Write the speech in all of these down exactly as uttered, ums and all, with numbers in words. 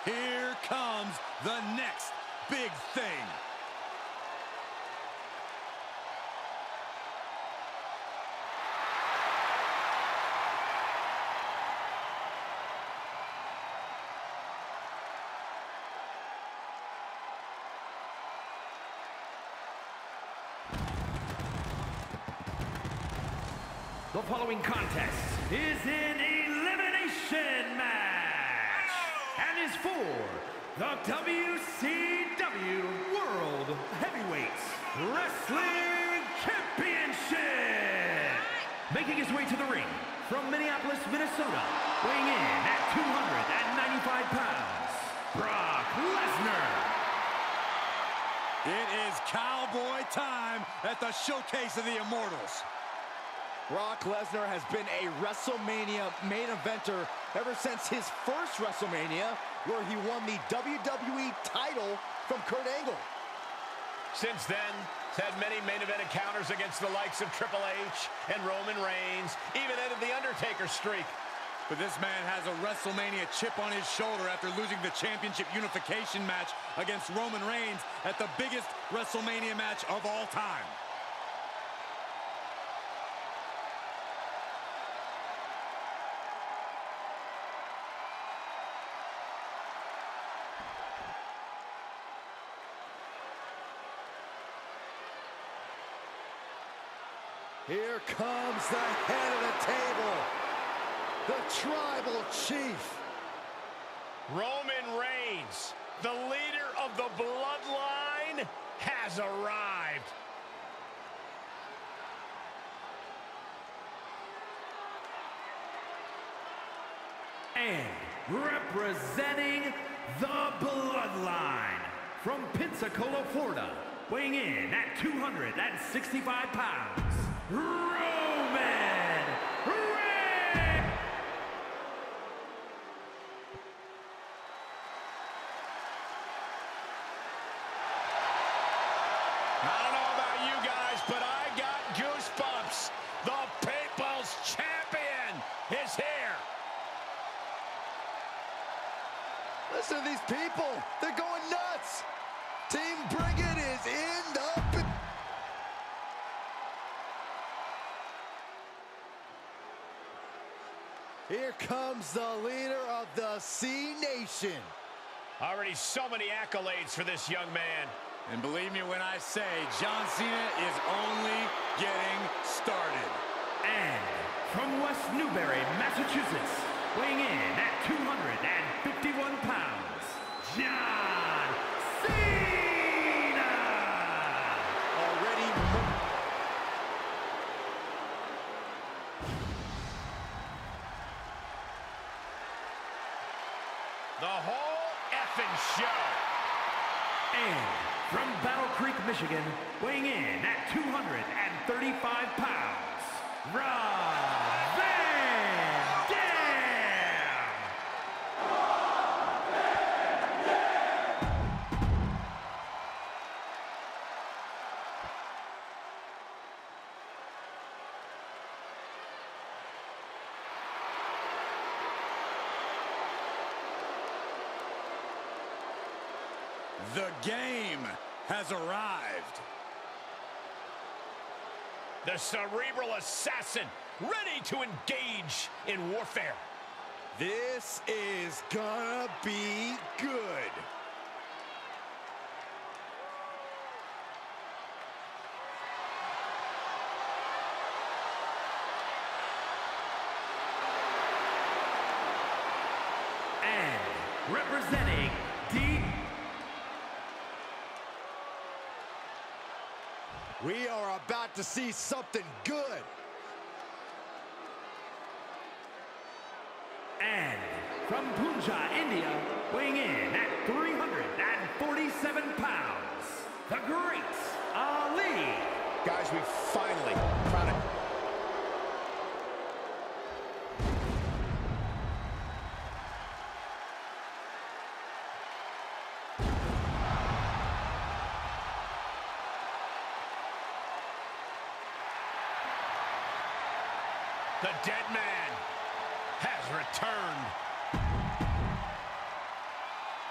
Here comes the next big thing. The following contest is an elimination match and is for the W C W World Heavyweight Wrestling Championship. Making his way to the ring from Minneapolis, Minnesota, weighing in at two hundred ninety-five pounds, Brock Lesnar. It is cowboy time at the Showcase of the Immortals. Brock Lesnar has been a WrestleMania main eventer ever since his first WrestleMania, where he won the W W E title from Kurt Angle. Since then, he's had many main event encounters against the likes of Triple H and Roman Reigns, even ended the Undertaker streak. But this man has a WrestleMania chip on his shoulder after losing the championship unification match against Roman Reigns at the biggest WrestleMania match of all time. Here comes the head of the table, the Tribal Chief. Roman Reigns, the leader of the Bloodline, has arrived. And representing the Bloodline from Pensacola, Florida, weighing in at two hundred sixty-five pounds, Roman Reigns! I don't know about you guys, but I got goosebumps. The People's Champion is here. Listen to these people. They're going nuts. Team Bring It is in the... Here comes the leader of the C Nation. Already so many accolades for this young man. And believe me when I say, John Cena is only getting started. And from West Newbury, Massachusetts, weighing in at two hundred fifty-one pounds, John Cena! Already... The whole effing show. And from Battle Creek, Michigan, weighing in at two hundred thirty-five pounds, Rob Van Dam! The game has arrived. The cerebral assassin, ready to engage in warfare. This is gonna be good. And representing D... We are about to see something good. And from Punjab, India, weighing in at three hundred forty-seven pounds, the Great Ali. Guys, we finally found it. The dead man has returned.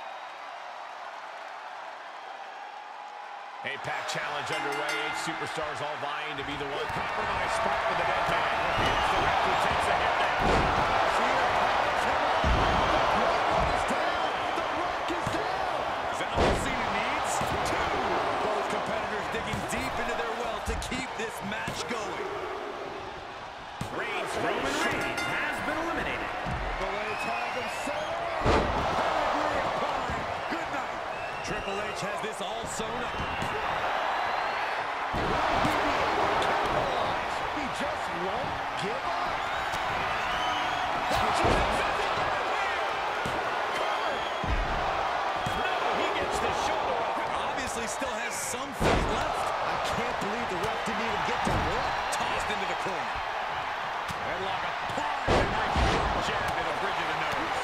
A packed challenge underway. Eight superstars all vying to be the one. Compromise spot for the dead man. The referee takes a hit there. The Rock is down. Is that all Cena needs? Two. Both competitors digging deep into their well to keep this match going. Reigns, Roman Reigns has been eliminated. Triple H has him set up. Good night. Triple H has this all sewn up. He just won't give up. he gets the shoulder up. Obviously still has some fight left. I can't believe the ref didn't even get to work. Tossed into the corner. Headlock applied. A nice jab to the bridge of the nose.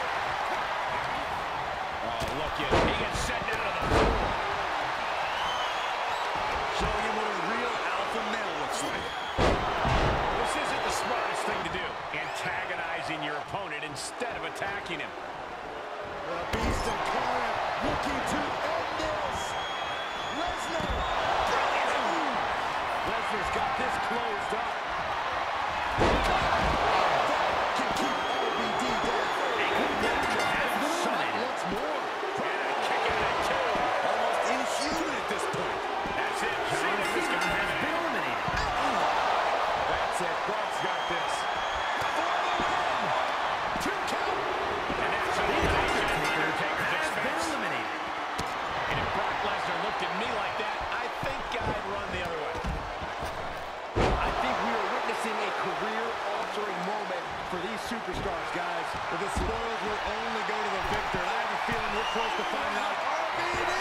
Oh, look at him. He gets sent down to the floor. Showing him what a real alpha male looks like. This isn't the smartest thing to do. Antagonizing your opponent instead of attacking him. The Beast incarnate looking to end this. Lesnar. Lesnar's got this closed up. That can keep L B D down. Shot once more. And a kick out at two. Almost inhuman at this point. That's it. Cena has got has him. been eliminated. That's it. Brock's got this. Two count. And that's an elimination at the Undertaker's Has been expense. eliminated. And if Brock Lesnar looked at me like that, I think I'd run the other way. I think we are witnessing a career-altering moment for these superstars, guys. But the spoils will only go to the victor. And I have a feeling we're close to finding out. R V D!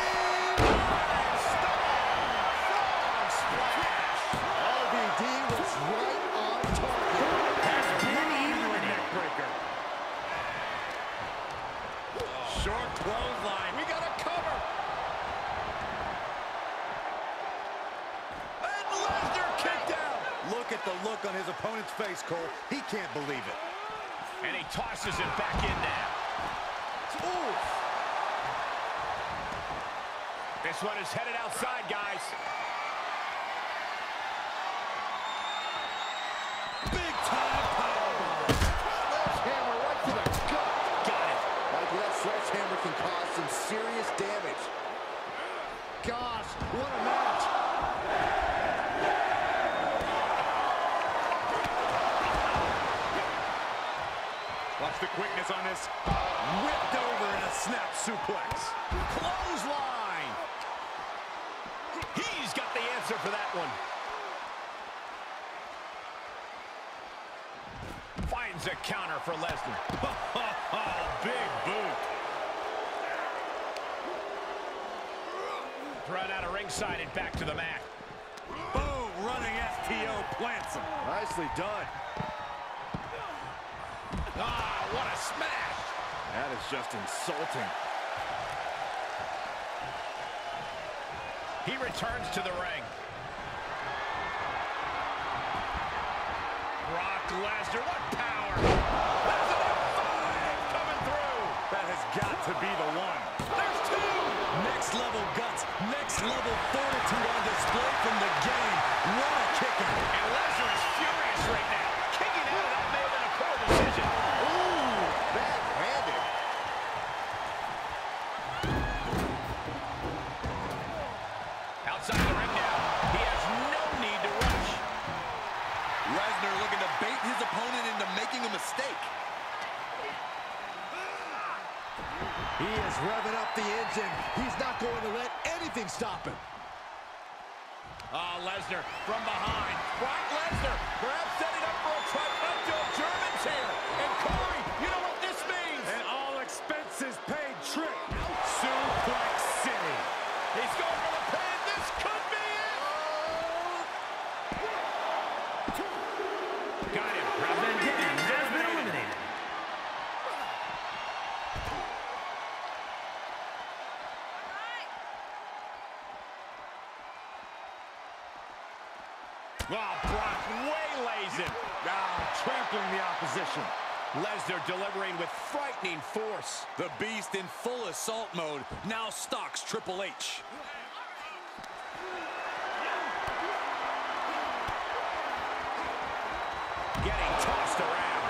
R V D was right on target. Has been eliminated. Neckbreaker. Short clothesline. We got a cover. And Lesnar kicked out. Look at the look on his opponent's face, Cole. He can't believe it. And he tosses it back in now. Ooh. This one is headed outside, guys. Big time powerbomb. Sledgehammer right to the gut. Got it. Like that sledgehammer can cause some serious damage. Gosh, what a match. Watch the quickness on this. Whipped over in a snap suplex. Clothesline. He's got the answer for that one. Finds a counter for Lesnar. Big boot. Thrown out of ringside and back to the mat. Boom, running S T O plants him. Nicely done. Ah, what a smash. That is just insulting. He returns to the ring. Brock Lesnar, what power. That's an F five coming through. That has got to be the one. There's two. Next level guts, next level fortitude on display from the game. What a kick out. And Lesnar is furious right now. Kicking out of that may have been a poor decision. Ooh, backhanded. Outside the ring now. He has no need to rush. Lesnar looking to bait his opponent into making a mistake. He is revving up the engine. He's not going to let anything stop him. Ah, oh, Lesnar from behind. Brock Lesnar perhaps setting up for a trifecta of Germans here. And Corey, you know what this means? An all expenses paid trip. Suplex City. He's going for the pin. This could be it. Got him. Van Dam has been eliminated. Oh, Brock waylays him. Ah, trampling the opposition. Lesnar delivering with frightening force. The Beast in full assault mode now stalks Triple H. getting tossed around.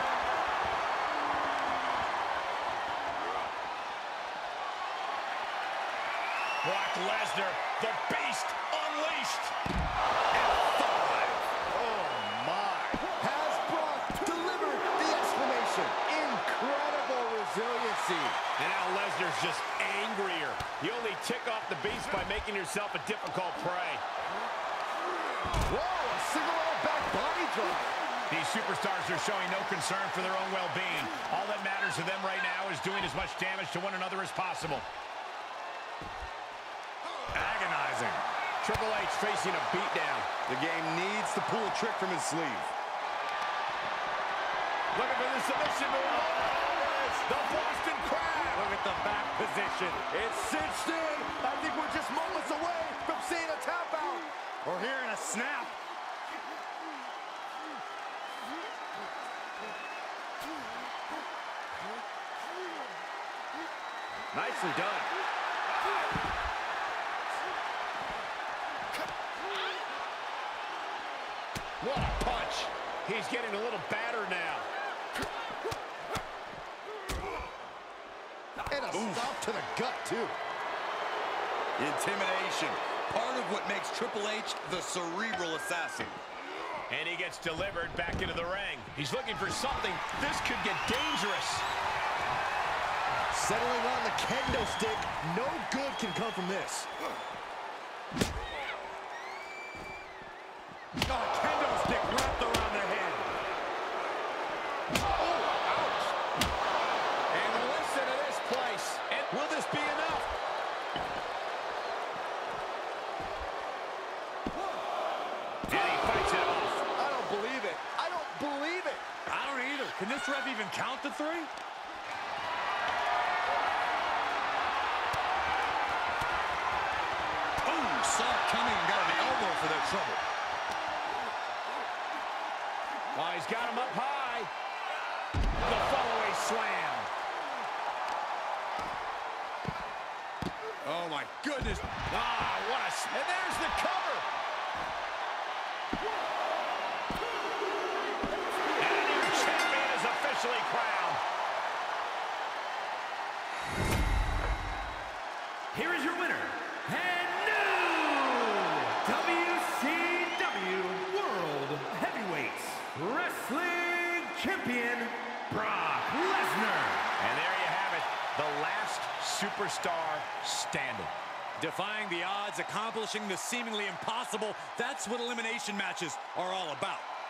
Brock Lesnar, the beast, unleashed. F five. Oh, my. Has Brock delivered the exclamation? Incredible resiliency. And now Lesnar's just angrier. You only tick off the beast by making yourself a difficult prey. Whoa, a single level back body drop. These superstars are showing no concern for their own well-being. All that matters to them right now is doing as much damage to one another as possible. Agonizing. Triple H facing a beatdown. The game needs to pull a trick from his sleeve. Looking for the submission move. The Boston Crab. Look at the back position. It's cinched in. I think we're just moments away from seeing a tap out. Or hearing a snap. Nicely done. What a punch. He's getting a little battered now. And a Oof. Stop to the gut, too. Intimidation. Part of what makes Triple H the cerebral assassin. And he gets delivered back into the ring. He's looking for something. This could get dangerous. Settling on the kendo stick. No good can come from this. Oh, kendo stick wrapped around the head. Oh, ouch. And listen to this place. And will this be enough? And he fights it off. I don't believe it. I don't believe it. I don't either. Can this ref even count to three? Ooh, saw it coming and got an elbow for their trouble. Oh, he's got him up high. The follow-away slam. Oh, my goodness. Ah, what a... And there's the cover. And a new champion is officially crowned. Here is your winner, and new W C W World Heavyweight Wrestling Champion, Brock Lesnar. And there you have it, the last superstar standing. Defying the odds, accomplishing the seemingly impossible. That's what elimination matches are all about.